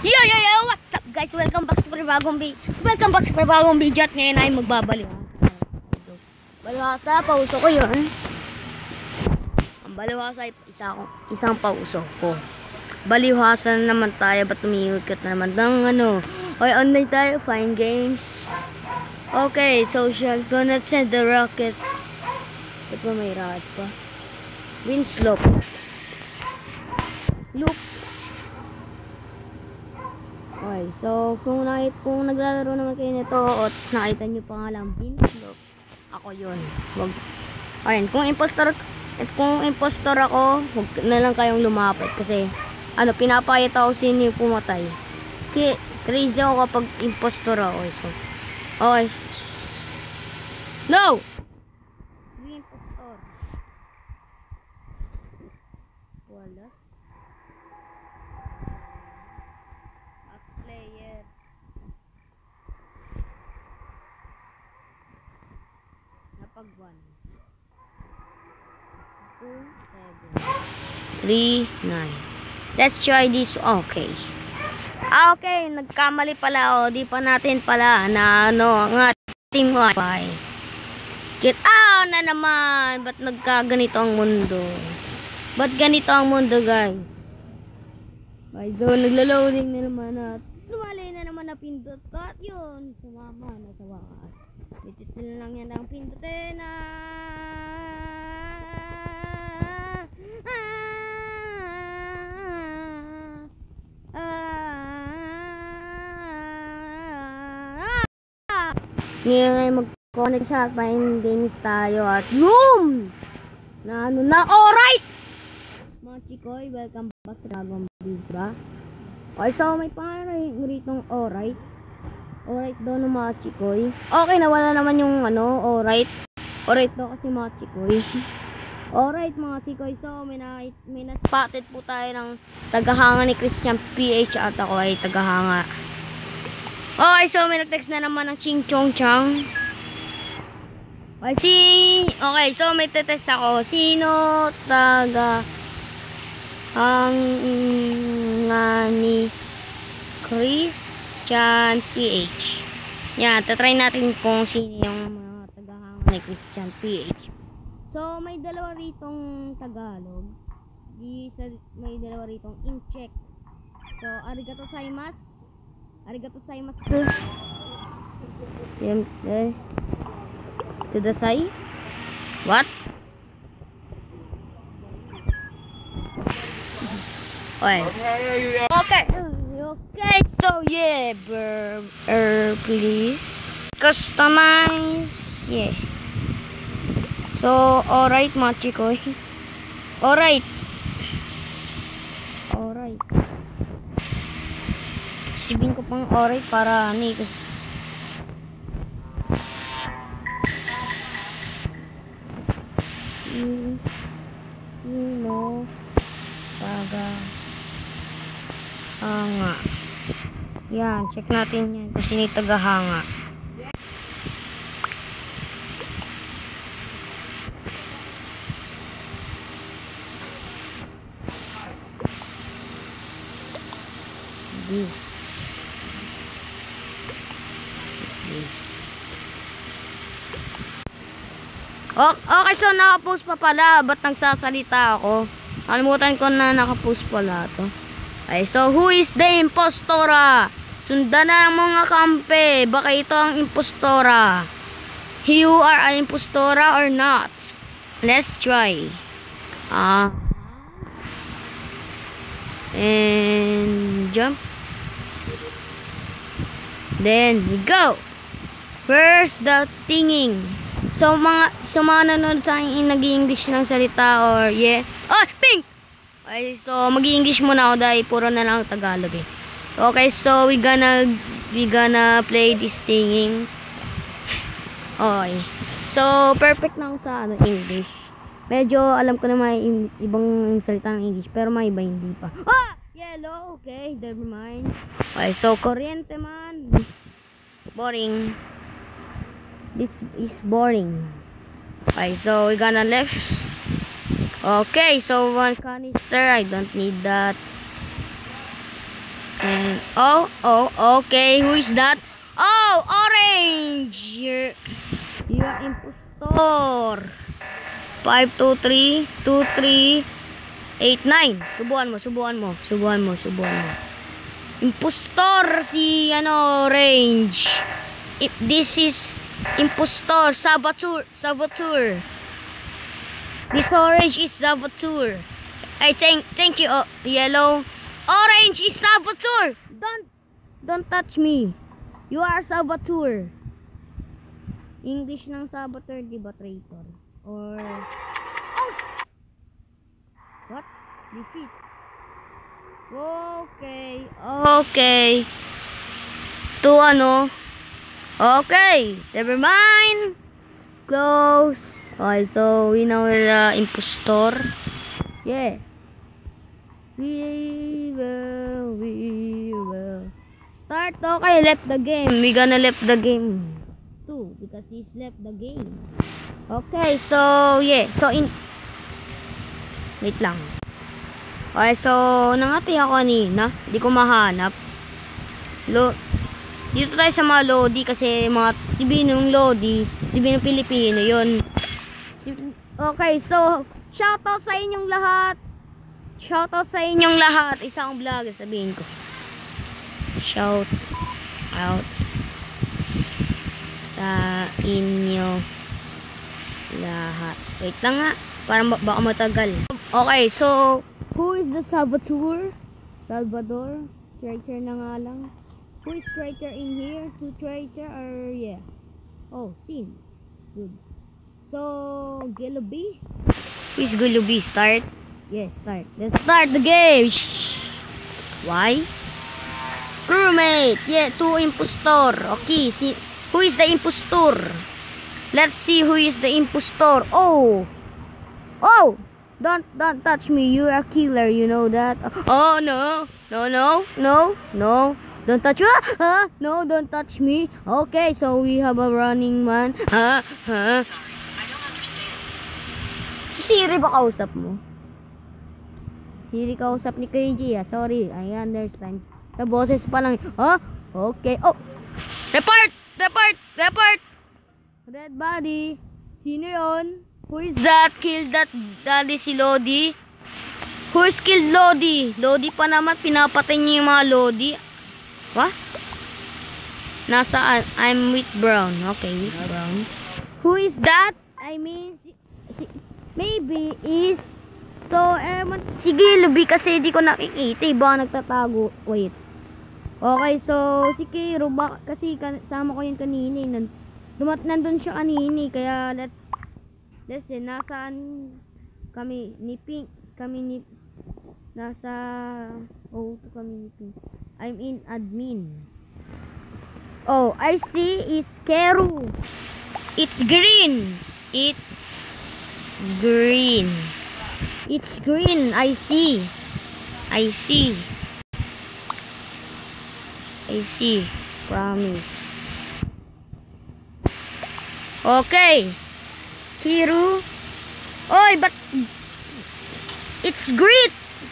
Yo, what's up guys? Welcome back sa panibagong video at ngayon ay magbabaliw. Balihasa, pauso ko yun. Ang balihasa ay isang pauso ko. Balihasa na naman tayo, ba't umiikot na naman ng ano? Okay, online tayo, find games. Okay, social, gonna send the rocket. Ba't ba may rocket pa? Winslope. Loop. Okay, so kung naglalaro naman kayo nito at nakita nyo pa nga lang Winslope, ako yun. Ayun, kung impostor ako, huwag na lang kayong lumapit kasi pinapayat ako sino yung pumatay. Crazy ako kapag impostor ako. So, okay. No! Impostor. Wala. Max player. Napag 1. 2, 7. 3, 9. Let's try this. Okay. Okay, nagkamali pala di pa natin pala na ang ating wifi. Get out na naman. Ba't nagkaganito ang mundo? Ba't ganito ang mundo, guys? Okay, so naglo-loading na naman at lumalay na naman na pindot ko at yun, sumama na sa wakas. Ititil lang yan ang pindutin na ngayon ay mag-connect siya at find games tayo at yum! Na alright! Mga chikoy, welcome back sa Dragon Ball. Okay, so may pangalan ritong alright. Alright daw ng mga chikoy. Okay, nawala naman yung alright. Alright daw kasi mga chikoy. Alright mga chikoy, so may na-spotted po tayo ng tagahanga ni Christian PH at ako ay tagahanga. Okay, so may nag-text na naman ng Ching Chong Chang. Okay, so may te-test ako. Sino tagahanga ni Christian PH? Yan, tatry natin kung sino yung mga tagahanga ni Christian PH. So, may dalawa ritong Tagalog. May dalawa ritong in-check. So, arigato gozaimasu. Arigato gozaimasu. Kudasai? What? Okay, so yeah, please customize. Yeah. So, alright mga chikoy. Alright. Sibin ko pang alright para kasi sino tagahanga. Yan, check natin yan kung sino tagahanga. This. Okay, so nakapost pa pala. Ba't nagsasalita ako? Kalimutan ko na nakapost pala to. Okay, so who is the impostora? Sundan na ang mga kampe. Baka ito ang impostora. You are an impostora or not? Let's try. And jump. Then we go. Where's the tinging? So mga nanonood sa akin nag-i-English ng salita or yeah. Oh, pink! Okay, so mag-i-English muna ako dahil puro na lang Tagalog eh. Okay, so we gonna play this tinging. Okay. So perfect na ako sa English. Medyo alam ko na may ibang salita ng English pero may iba hindi pa. Yellow, okay, never mind. Okay, so kuryente man. Boring. This is boring. Okay, so we gonna left. Okay, so one canister. I don't need that. And okay. Who is that? Oh, orange. You're impostor. 5, 2, 3, 2, 3, 8, 9. Subuhan mo. Impostor si orange. This is impostor. Saboteur. This orange is saboteur. I thank you, yellow. Orange is saboteur. Don't touch me. You are saboteur. English ng saboteur, di ba, traitor? Or what? Defeat. Okay. Okay, never mind. Close. Okay, so we know the impostor. Yeah. We will start. Okay, left the game. We gonna left the game too because he's left the game. Okay, so yeah. Wait lang. Okay, so nangati ako kanina. Di ko mahanap. Dito tayo sa mga Lodi kasi si Binong Lodi, si Binong Pilipino yun. Okay, so shoutout sa inyong lahat. Isang vlog, sabihin ko. Shout out sa inyo lahat. Wait lang nga, para baka matagal. Okay, so who is the saboteur? Salvador? Traitor na nga lang. Who is traitor in here? Two traitor or yeah? Oh, Sin. Good. So, Gulubi? Who is Gulubi? Start? Yes, start. Let's start the game. Why? Crewmate. Yeah, two impostor. Okay, who is the impostor? Let's see who is the impostor. Oh! Don't touch me. You're a killer. You know that. Oh no! Don't touch me. No, don't touch me. Okay, so we have a running man. I don't understand. Si Siri ba kausap mo? Siri kausap ni KJ. Sorry, I understand. Sa boses pa lang. Okay. Oh! Report! Dead body. Sino yun? Who is that? Killed that daddy si Lodi? Who is killed Lodi? Lodi pa naman. Pinapatay niyo yung mga Lodi. What? Nasaan? I'm with Brown. Okay, with Brown. Who is that? I mean, maybe is... So, si Gulubi kasi di ko nakikita. Baka nagtatago. Wait. Okay, so si Kiro kasi sama ko yun kanina. Nandun siya kanina. Kaya let's see. Nasaan kami ni Pink? Nasa kami ni Pink. I'm in admin. Oh, I see. It's Keru. It's green. It's green. I see. Promise. Okay. Kiru. Oy, but it's green.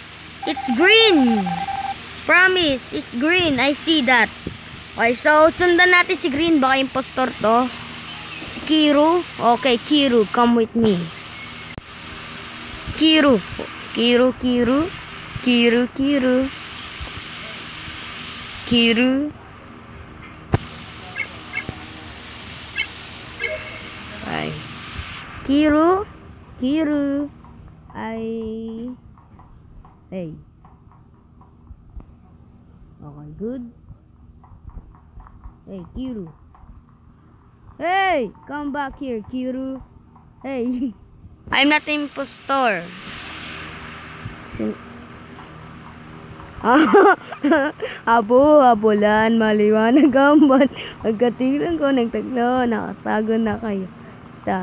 Promise, it's green. I see that. Okay, so sundan natin si Green. Baka impostor to. Si Kiru. Okay, Kiru, come with me. Kiru. Ay. Kiru. Hey. Okay, good. Hey, Kiru. Hey, come back here, Kiru. Hey. I'm not impostor. Habulan, maliwanag ang buwan. Pagkatilan ko ng taglo, nakatago na kayo sa...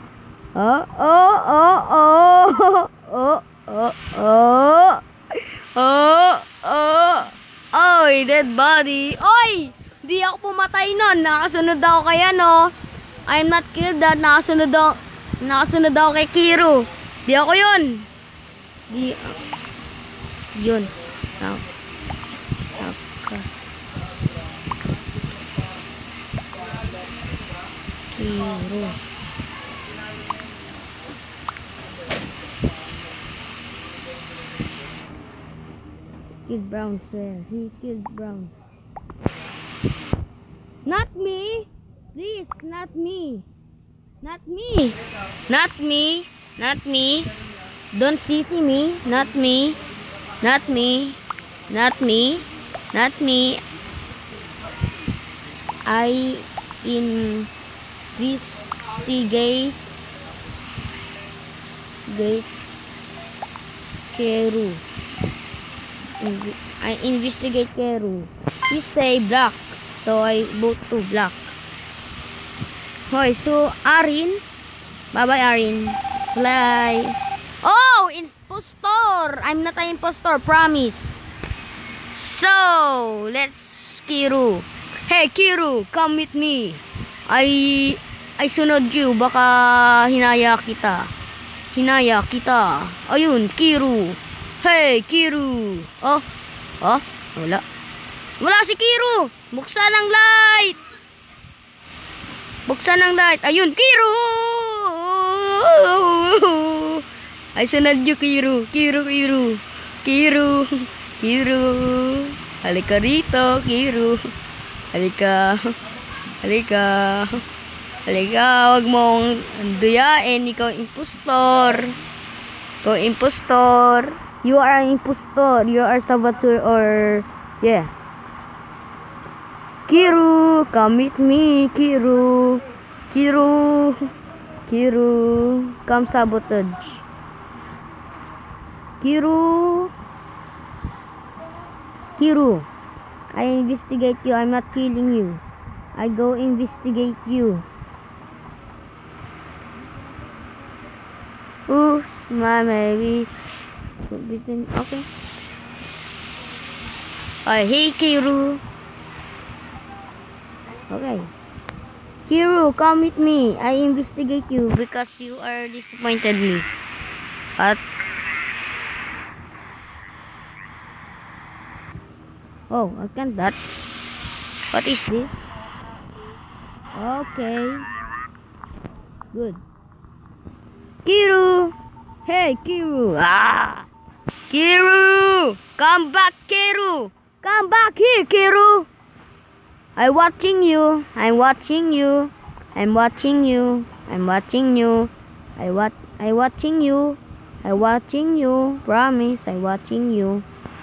Oy, dead body. Oy! Di ako pumatay nun. Nakasunod ako kaya, no? I'm not killed that. Nakasunod ako kay Kiru. Di ako yun. Yun. ka. Kiru. Killed Brown, swear. He killed Brown. Not me! Please, not me. Not me. Not me. Not me. Don't sissy me. Not me. Not me. Not me. Not me. I investigate Keru. I investigate Keru. He say black, so I vote to black. Hoy, so Arin. Bye-bye, Arin. Fly. Oh, impostor. I'm not an impostor, promise. So, let's Kiru. Hey, Kiru, come with me. I sunod you, baka hinaya kita. Hinaya kita. Ayun, Kiru. Hey, Kiru. Oh, wala. Wala si Kiru. Buksan ang light. Buksan ang light. Ayun, Kiru. Ay, sunod yung Kiru. Kiru. Halika rito, Kiru. Halika. Wag mong duyain. Ikaw impostor. You are an impostor. You are saboteur or... Yeah. Kiru, come with me, Kiru. Come sabotage. Kiru, I investigate you. I'm not killing you. I go investigate you. Ooh, my baby. Okay. Hey, Kiru. Okay. Kiru, come with me. I investigate you because you are disappointed me. But oh, I can't that. What is this? Okay. Good. Kiru. Hey, Kiru. Kiru. Come back, Kiru. Come back here, Kiru. I'm watching you. Promise, I'm watching you.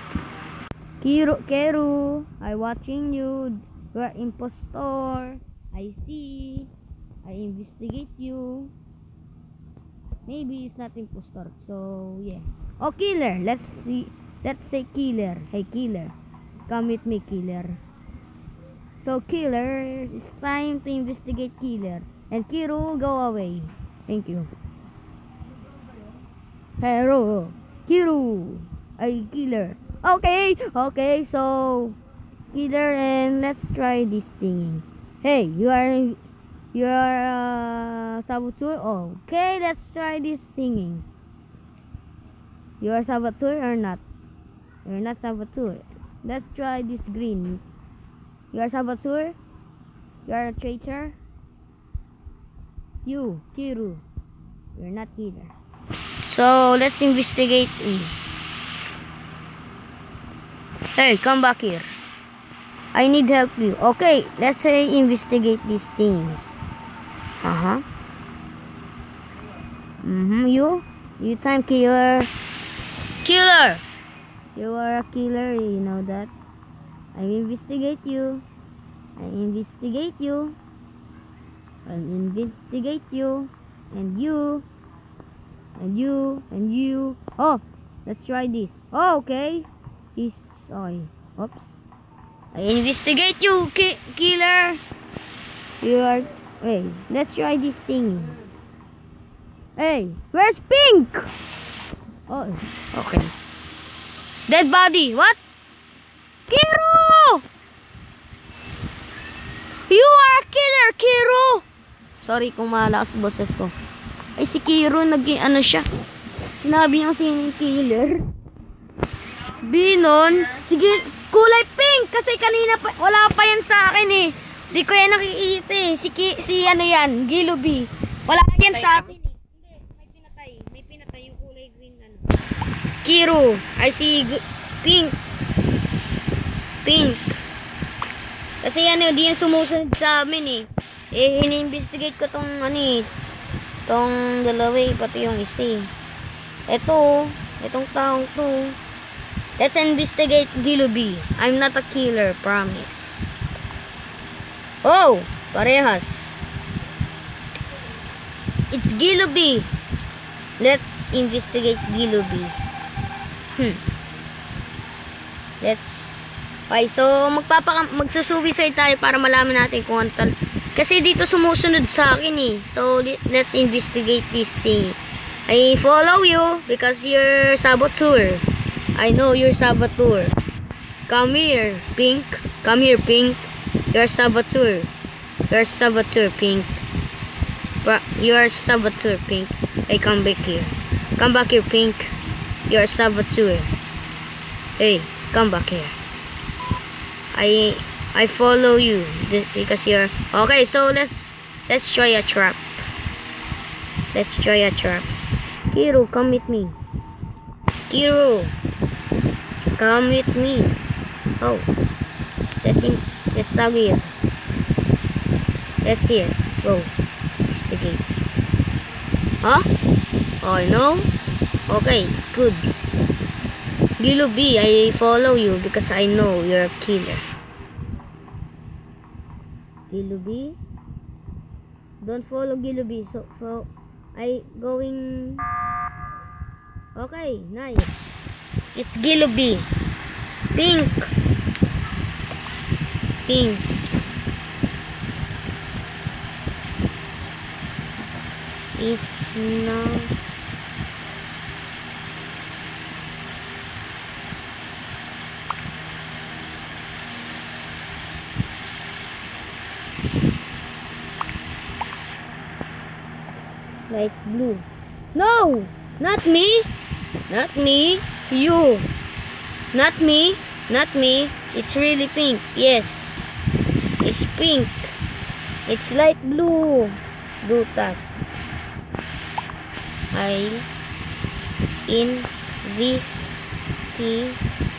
Kiru, I'm watching you. You are impostor. I see. I investigate you. Maybe it's not impostor. So yeah. Oh, killer. Let's see. Let's say killer. Hey, killer. Come with me, killer. So killer, it's time to investigate killer. And Kiru, go away. Thank you. Hello, Kiru. Ay, killer. Okay, so killer, and let's try this thing. Hey, you are saboteur. Okay, let's try this thingy. You are saboteur or not? You're not saboteur. Let's try this green. You are saboteur. You are a traitor. You, Kiru. You're not killer. So let's investigate me. Hey, come back here. I need help you. Okay, let's say investigate these things. You time killer. Killer! You are a killer, you know that. I investigate you. And you. Oh, let's try this. Oh, okay. Oops. I investigate you, killer. You are... Wait, let's try this thing. Hey, where's Pink? Oh, okay. Dead body. What? Kiru! You are a killer, Kiru! Sorry kung malakas boses ko. Ay, si Kiru, ano siya. Sinabi niya sino yung killer. Binon? Sige, kulay pink. Kasi kanina pa, wala pa yan sa akin eh. Di ko yan nakikita eh. Si ano yan, Gilubi. Wala yan sa akin eh. Hindi, may pinatay. May pinatay yung kulay green ano. Kiro. I see pink. Pink. Kasi ano, di yan sumusunod sa amin eh. Eh, ini-investigate ko tong ano eh. Tong dalawa eh, pati yung isa eh. Itong taong to. Let's investigate Gilubi. I'm not a killer, promise. Oh, parehas. It's Gilubi. Let's investigate Gilubi. Okay, so magsusuicide tayo para malaman natin kung ano. Kasi dito sumusunod sa akin eh. So let's investigate this thing. I follow you because you're saboteur. I know you're saboteur. Come here, Pink. Come here, Pink. You're saboteur. You're saboteur, Pink. You're saboteur, Pink. Hey, come back here. Come back here, Pink. You're saboteur. Hey, come back here. I follow you because you're okay. So let's try a trap. Let's try a trap. Kiro, come with me. Kiro, come with me. Oh, let's stop here. Let's here. Go. It's the gate. Huh? Oh no. Okay, good. Gilubi, I follow you because I know you're a killer. Gilubi, don't follow Gilubi. So I going. Okay, nice. It's Gilubi. Pink. Pink. Is now. Light blue. No! Not me! Not me! You! Not me! Not me! It's really pink. Yes. It's pink. It's light blue. Dutas. I investigate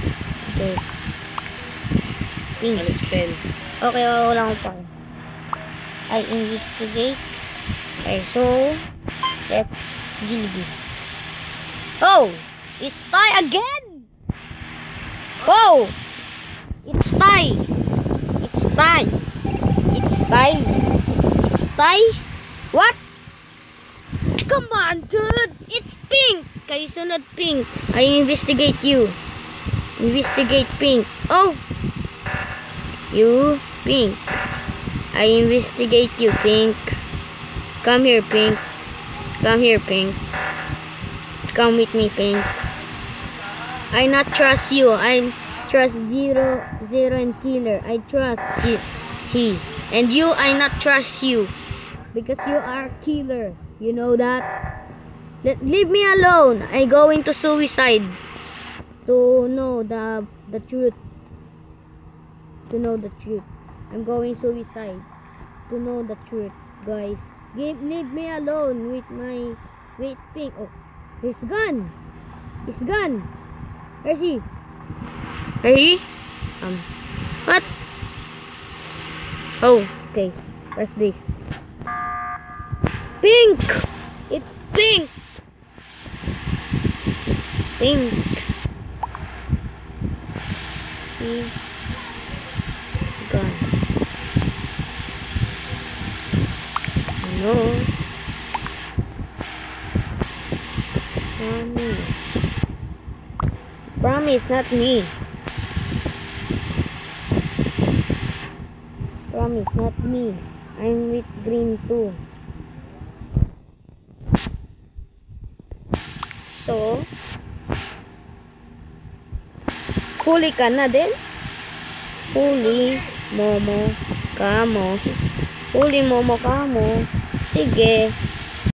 pink. Spell. Okay, wala akong pa. I investigate. Okay, so let's Gilubi. Oh, it's tie again. Oh, it's tie. It's tie. It's tie. It's tie. What? Come on, dude. It's pink. Kayo sunod pink. I investigate you. Investigate pink. Oh, you pink. I investigate you, pink. Come here, pink. Come here, pink. Come with me, pink. I not trust you. I trust Zero and Killer. I trust he. And you, I not trust you. Because you are killer. You know that? Leave me alone. I go into suicide. To know the truth. To know the truth. I'm going suicide. To know the truth, guys. Leave me alone with my pink. Oh, he's gone. He's gone. Where's he? Where he? What? Oh, okay. What's this? Pink. It's pink. Pink. He's gone. No. Promise. Promise, not me. Promise, not me. I'm with green too. So, huli ka na din? Huli, Momo, kamo. Huli, Momo, kamo. Sige.